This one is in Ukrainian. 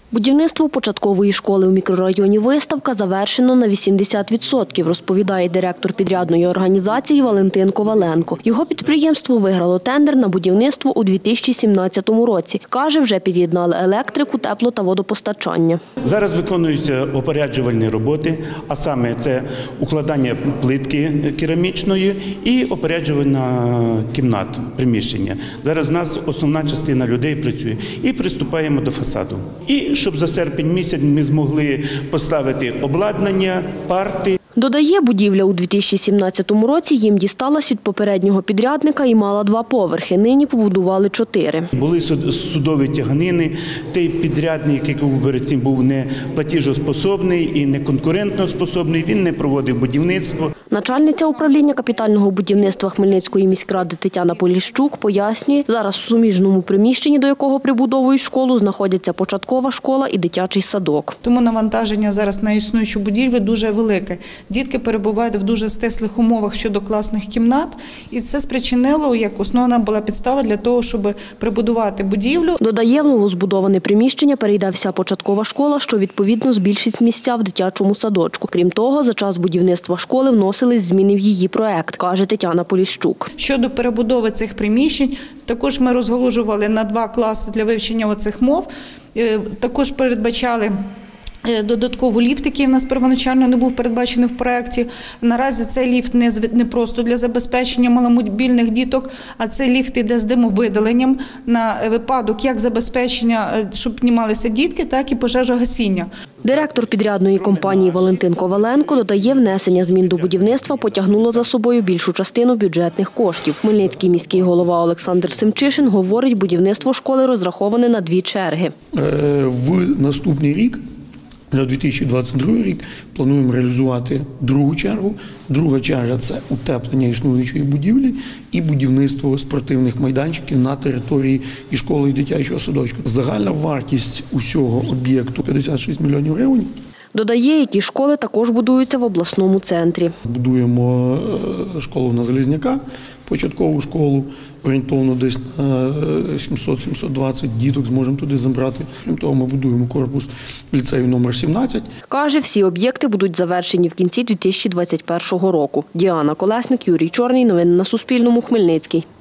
Будівництво початкової школи у мікрорайоні «Виставка» завершено на 80%, розповідає директор підрядної організації Валентин Коваленко. Його підприємство виграло тендер на будівництво у 2017 році. Каже, вже під'єднали електрику, тепло та водопостачання. Зараз виконуються опоряджувальні роботи, а саме це укладання плитки керамічної і опоряджувальна кімнат, приміщення. Зараз у нас основна частина людей працює. І приступаємо до фасаду. І щоб за серпень місяць ми змогли поставити обладнання, парти. Додає, будівля у 2017 році їм дісталась від попереднього підрядника і мала 2 поверхи. Нині побудували 4. Були судові тяганини. Той підрядник, який був перед цим, був не платіжоспособний і не конкурентоспособний. Він не проводив будівництво. Начальниця управління капітального будівництва Хмельницької міськради Тетяна Поліщук пояснює, зараз у суміжному приміщенні, до якого прибудовують школу, знаходяться початкова школа і дитячий садок. Тому навантаження зараз на існуючу будівлю дуже велике. Дітки перебувають в дуже стислих умовах щодо класних кімнат, і це спричинило, як основна була підстава для того, щоб прибудувати будівлю. Додає, в новозбудоване приміщення перейде вся початкова школа, що відповідно збільшить місця в дитячому садочку. Крім того, за час будівництва школи вносились зміни в її проект, каже Тетяна Поліщук. Щодо перебудови цих приміщень, також ми розгалужували на 2 класи для вивчення оцих мов, також передбачали додатковий ліфт, який в нас первоначально не був передбачений в проєкті. Наразі цей ліфт не просто для забезпечення маломобільних діток, а цей ліфт йде з димовидаленням на випадок як забезпечення, щоб піднімалися дітки, так і пожежогасіння. Директор підрядної компанії Валентин Коваленко додає, внесення змін до будівництва потягнуло за собою більшу частину бюджетних коштів. Хмельницький міський голова Олександр Семчишин говорить, будівництво школи розраховане на 2 черги. В наступний рік, на 2022 рік, плануємо реалізувати другу чергу. Друга черга – це утеплення існуючої будівлі і будівництво спортивних майданчиків на території і школи, і дитячого садочку. Загальна вартість усього об'єкту – 56 мільйонів гривень. Додає, які школи також будуються в обласному центрі. Будуємо школу на Залізняка, початкову школу, орієнтовно десь на 700-720 діток зможемо туди забрати. Крім того, ми будуємо корпус ліцею номер 17. Каже, всі об'єкти будуть завершені в кінці 2021 року. Діана Колесник, Юрій Чорний. Новини на Суспільному. Хмельницький.